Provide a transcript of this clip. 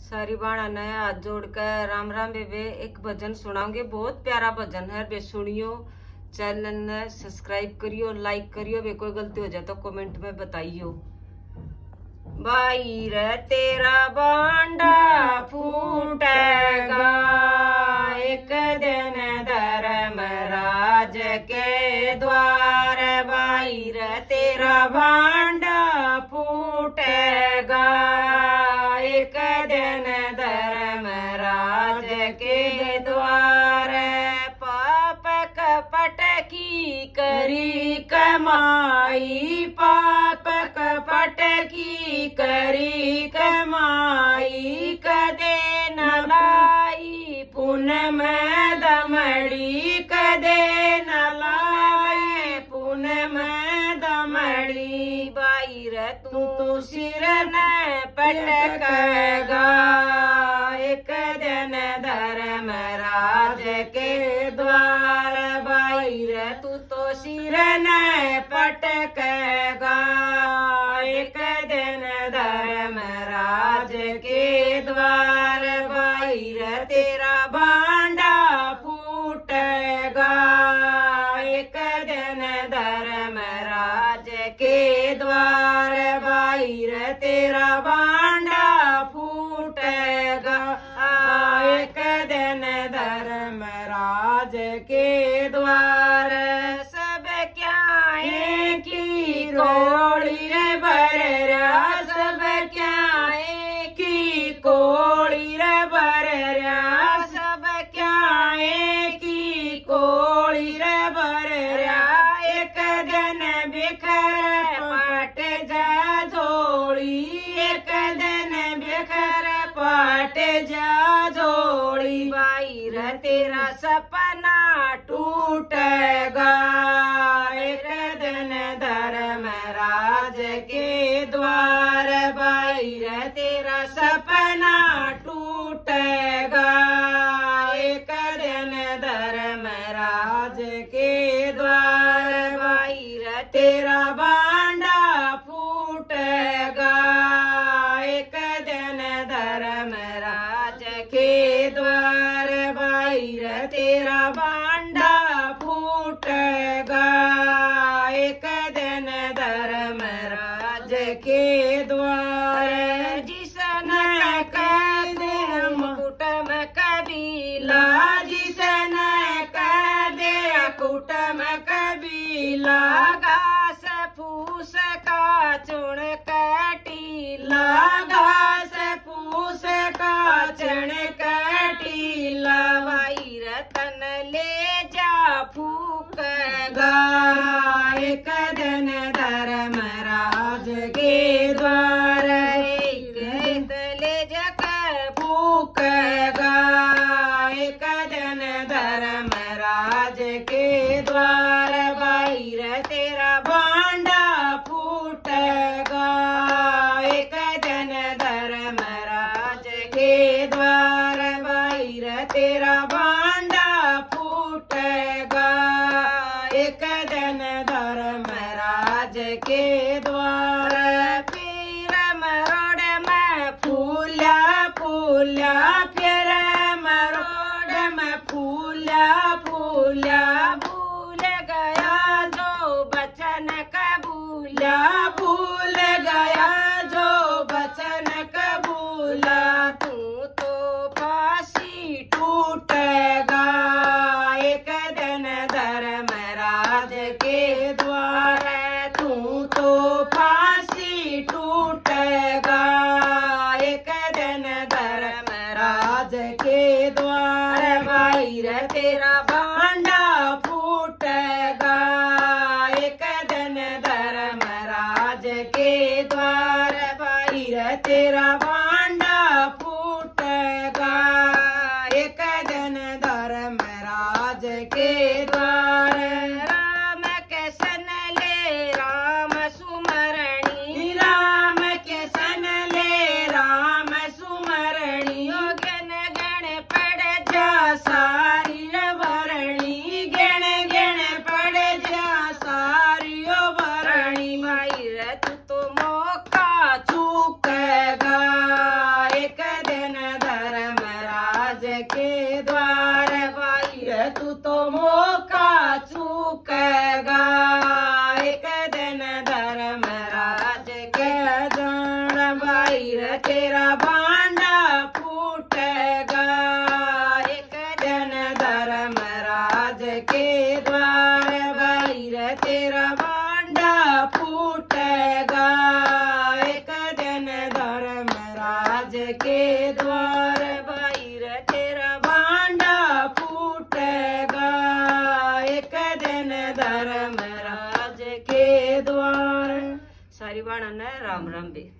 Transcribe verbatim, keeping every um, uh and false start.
सारी बाणा ने हाथ जोड़कर राम राम बेबे एक भजन सुनाओगे। बहुत प्यारा भजन है बे, सुनियो। चैनल ने सब्सक्राइब करियो, लाइक करियो। बे कोई गलती हो जाए तो कमेंट में बताइयो। भाई रे तेरा बांडा फूटेगा एक दिन धर्मराज के द्वार। भाई रे तेरा बांडा फूटेगा एक दिन धर्मराज के द्वार। पाप कपट की करी कमाई, पाप कपट की करी कमाई, कदे न लाई पुण्य में दमड़ी, कदे न लाई पुण्य में दमड़ी। भाई रे तू तो सिर न पटकेगा एक दिन धर्मराज के द्वार। भाई रे तू तो सिर न पटकेगा एक दिन धर्मराज के द्वार। भाई रे तेरा बांडा फूटेगा एक दिन धर्मराज के द्वार। भाई रे तेरा बांडा फूटेगा एक दिन धर्मराज के द्वार। सब क्या एक ही कोड़ी रे भररा, सब क्या एक ही कोड़ी रे भररा, सब क्या एक ही कोड़ी रे भररा। एक दिन बिखर पट जा जोड़ी, एक दिन बिखर पट जा जोड़ी। भाई रे तेरा सपना टूटेगा एक दिन धर्मराज के द्वार। भाई रे तेरा सपना टूटेगा एक दिन धर्मराज के द्वार। भाई रे तेरा बांडा फूटेगा एक दिन धर्मराज के द्वार। भाई रे तेरा बांडा फूटेगा एक दिन धर्मराज के द्वार। जिसने कह दे कुटुम कबीला, जिसने कह दे कुटुम कबीला, घास फूस का चुन कटीला, घास फूस का चुन कटीला। भाई रतन ले जा फूकेगा एक दिन धर्मराज के द्वार। एक ले जाकर फूकेगा एक दिन धर्मराज के द्वार। भाई रे तेरा बांडा फूटेगा एक दिन धर्मराज के द्वार। भाई रे तेरा बांडा फूटेगा एक दिन धर्मराज के द्वार। फिर मरोड़ में फूला फूला, फिर मरोड़ में फूला फूला। भूल गया जो बचन कबूला, भूल गया जो बचन कबूला। तू तो फांसी टूटेगा एक दिन धर्मराज के द्वार। तू तो फांसी टूटेगा एक दिन धर्मराज के द्वार। भाई रे तेरा बांडा फूटेगा एक दिन धर्मराज के द्वार। भाई रे तेरा बांडा फूटेगा एक दिन धर्मराज के द्वार। राम के सन ले राम सुमरणी, राम के सन ले राम सुमरणी। गण गण पड़ जा सारी भरणी, गण गण पड़ जा सारी भरणी। भाई रे तू तो मौका चूकेगा एक दिन के द्वार भाई रे तेरा भांडा फूटेगा एक दिन धर्मराज के द्वार भाई रे तेरा भांडा फूटेगा एक दिन धर्मराज के द्वार। सारी बाणा ने राम राम बे।